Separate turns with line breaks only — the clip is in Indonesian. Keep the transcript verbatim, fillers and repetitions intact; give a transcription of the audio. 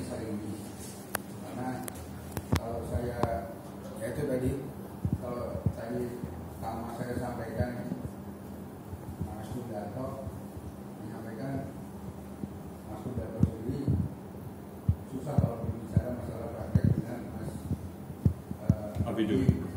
analisa ini. Karena kalau saya, ya itu tadi, kalau tadi pertama saya sampaikan Mas Sudarto menyampaikan Mas Sudarto sendiri susah kalau berbicara masalah praktek dengan Mas uh,
Abidul.